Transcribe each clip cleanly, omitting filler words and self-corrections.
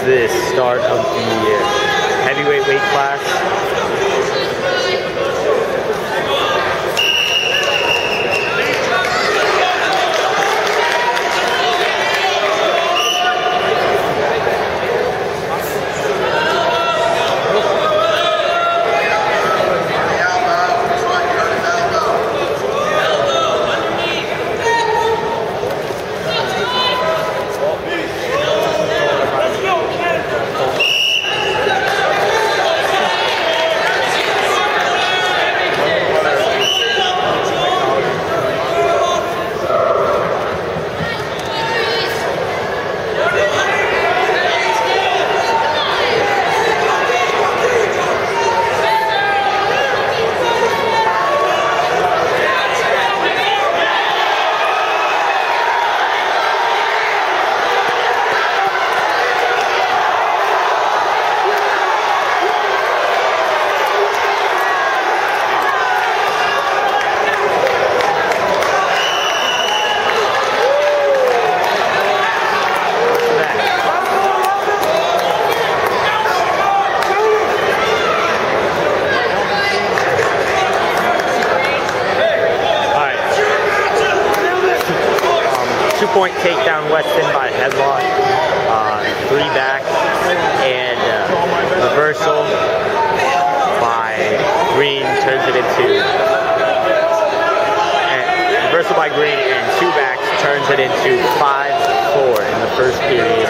the start of the heavyweight weight class. Two-point takedown Weston by headlock, 3 back, and reversal by Green turns it into, reversal by Green and 2 backs turns it into 5-4 in the first period.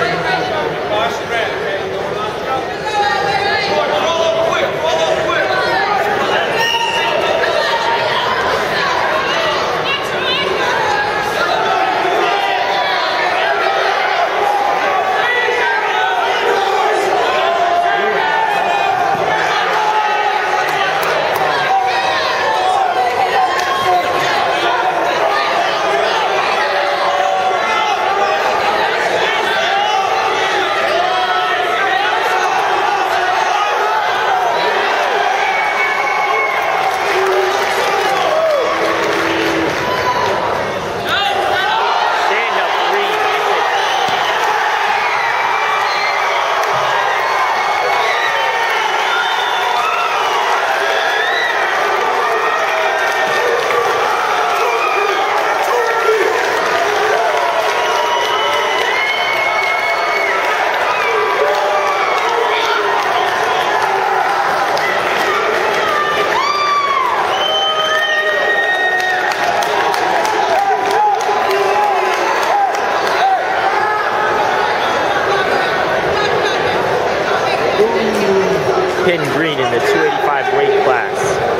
Pin Green in the 285 weight class.